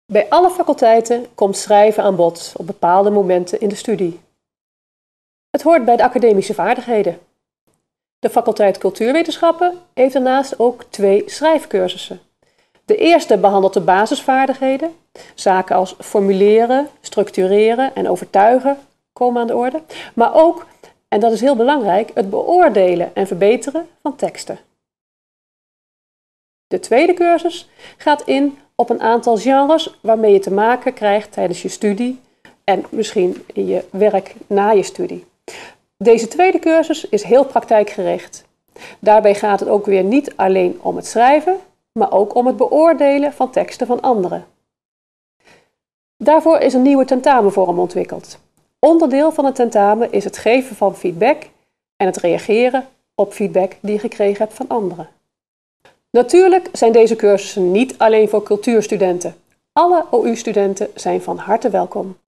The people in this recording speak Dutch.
Bij alle faculteiten komt schrijven aan bod op bepaalde momenten in de studie. Het hoort bij de academische vaardigheden. De faculteit Cultuurwetenschappen heeft daarnaast ook 2 schrijfcursussen. De eerste behandelt de basisvaardigheden. Zaken als formuleren, structureren en overtuigen komen aan de orde. Maar ook, en dat is heel belangrijk, het beoordelen en verbeteren van teksten. De tweede cursus gaat in op een aantal genres waarmee je te maken krijgt tijdens je studie en misschien in je werk na je studie. Deze tweede cursus is heel praktijkgericht. Daarbij gaat het ook weer niet alleen om het schrijven, maar ook om het beoordelen van teksten van anderen. Daarvoor is een nieuwe tentamenvorm ontwikkeld. Onderdeel van het tentamen is het geven van feedback en het reageren op feedback die je gekregen hebt van anderen. Natuurlijk zijn deze cursussen niet alleen voor cultuurstudenten. Alle OU-studenten zijn van harte welkom.